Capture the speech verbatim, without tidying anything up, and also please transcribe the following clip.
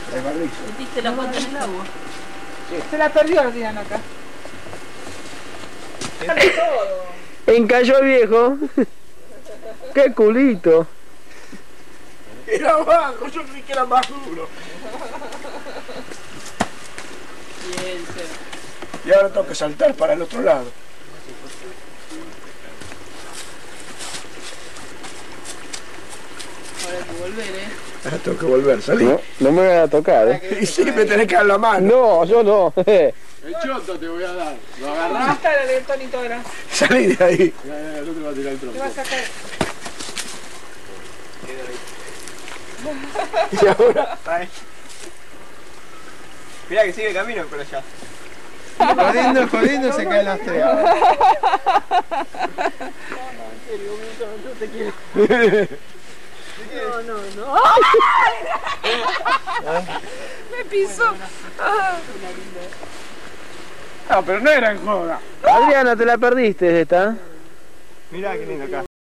¿Metiste la pata en el agua? Sí. Se la perdió la tiran acá. Encalló el viejo. Qué culito. Era bajo, yo creí que era más duro. Bien, Seba. Y ahora tengo que saltar para el otro lado. Ahora hay que volver, ¿eh? Ahora tengo que volver, salí. No, no me van a tocar, ¿eh? Y sí, me tenés que dar la mano. No, yo no. El choto te voy a dar. Lo agarrás. Más cara de Tonito ahora. Salí de ahí. Ya, ya, ya, no te va a tirar el Te tronco. va a sacar. Y ahora. Mirá que sigue el camino por allá. Jodiendo, jodiendo se caen las tres. No, no, no. Me pisó. Ah, pero no era en joda. Adriana, te la perdiste esta. Mirá qué lindo acá.